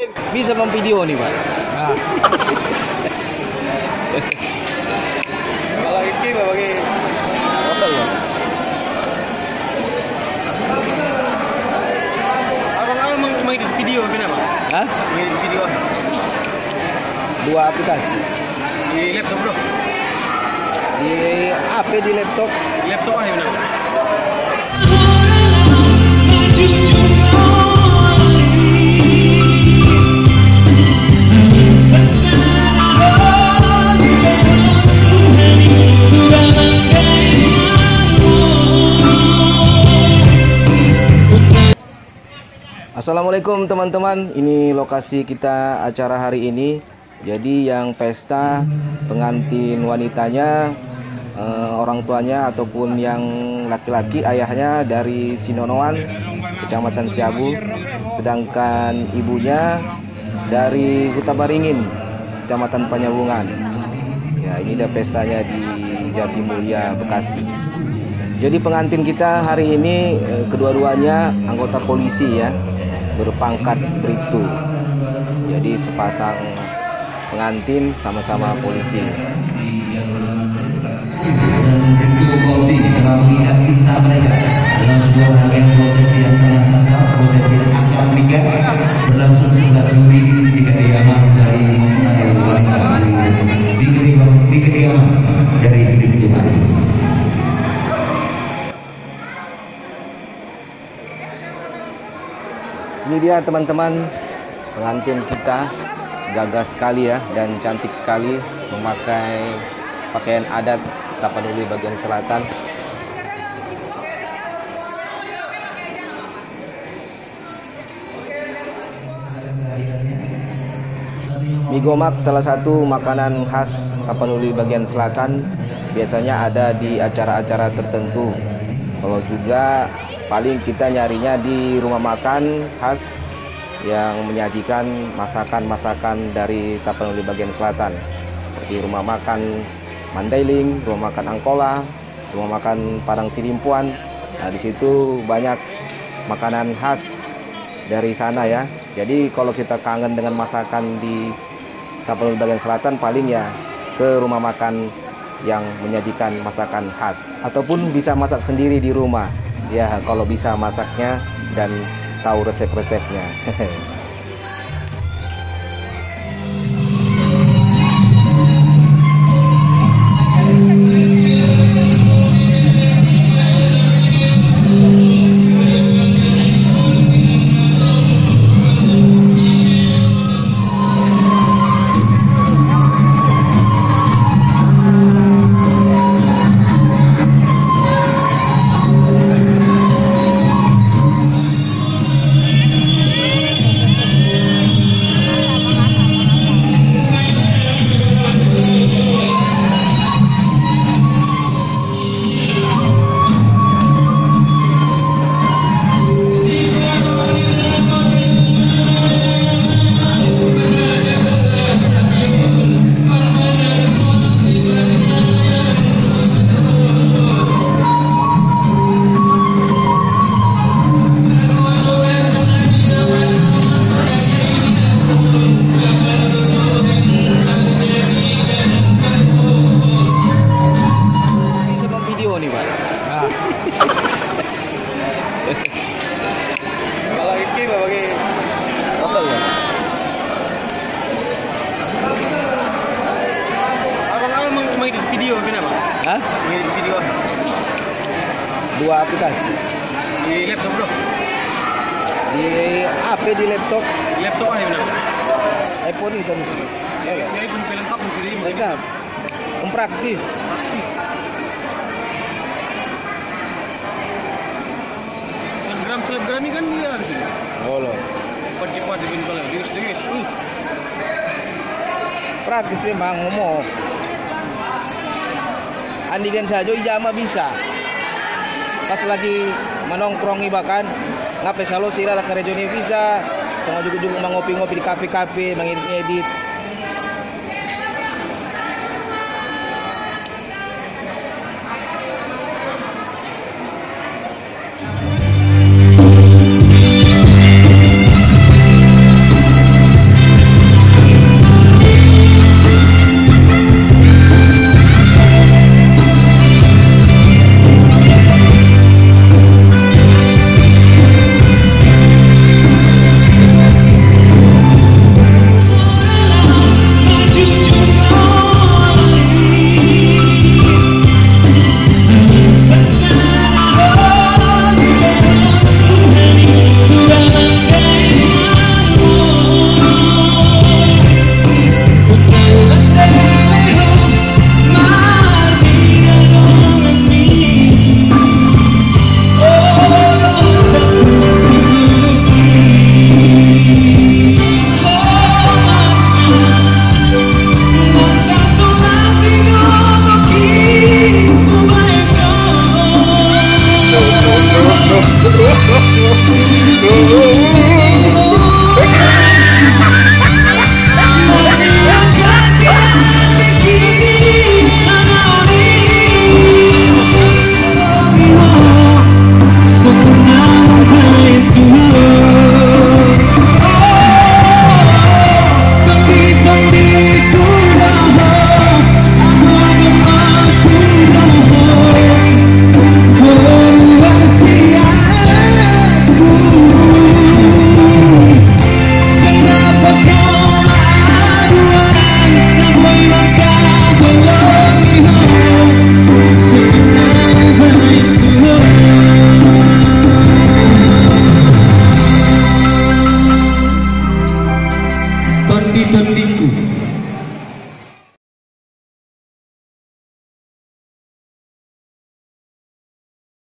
bisa memvideo nih, Pak. Nah. Kalau ini bagi Modal ya. abang mengedit video kenapa? Hah? Mengedit video Dua aplikasi. di laptop bro? Di HP di laptop. Di laptop aja benar. Assalamualaikum teman-teman, ini lokasi kita acara hari ini. Jadi yang pesta pengantin wanitanya orang tuanya ataupun yang laki-laki ayahnya dari Sinonoan, Kecamatan Siabu, sedangkan ibunya dari Kutabaringin, Kecamatan Panyabungan. Ya, ini ada pestanya di Jatimulya, Bekasi. Jadi pengantin kita hari ini kedua-duanya anggota polisi ya, berpangkat Bribtu. Jadi sepasang pengantin sama-sama polisi. Polisi telah mengikat cinta mereka dalam sebuah rangkaian prosesi yang sangat sakral, prosesi akad nikah berlangsung 11 Juli di kediaman dari mempelai wanita di kediaman dari Bribtu. Ini dia teman-teman, pengantin kita gagah sekali ya dan cantik sekali memakai pakaian adat Tapanuli bagian selatan. Mie gomak salah satu makanan khas Tapanuli bagian selatan, biasanya ada di acara-acara tertentu. Kalau juga paling kita nyarinya di rumah makan khas yang menyajikan masakan-masakan dari Tapanuli bagian selatan, seperti rumah makan Mandailing, rumah makan Angkola, rumah makan Padang Sidimpuan. Nah, di situ banyak makanan khas dari sana ya. Jadi kalau kita kangen dengan masakan di Tapanuli bagian selatan, paling ya ke rumah makan yang menyajikan masakan khas, ataupun bisa masak sendiri di rumah. Ya, kalau bisa masaknya dan tahu resep-resepnya. Kalau ini bagi Modal ya. abang mengedit video kenapa? Hah? Mengedit video Dua aplikasi. di laptop bro? Di HP di laptop. Di laptop aja benar. iPhone itu mesti. Ya itu pelengkap mesti Mereka praktis. praktis. Selebgram ini kan dia di sini. Oh loh. Cepat-cepat di pintu dingis. Praktis memang ngomong. Andikan saja ijama bisa. Pas lagi menongkrongi bahkan ngapain selalu sirah ke region bisa. Sama juga mengopi-ngopi di kafe-kafe, mengedit-edit.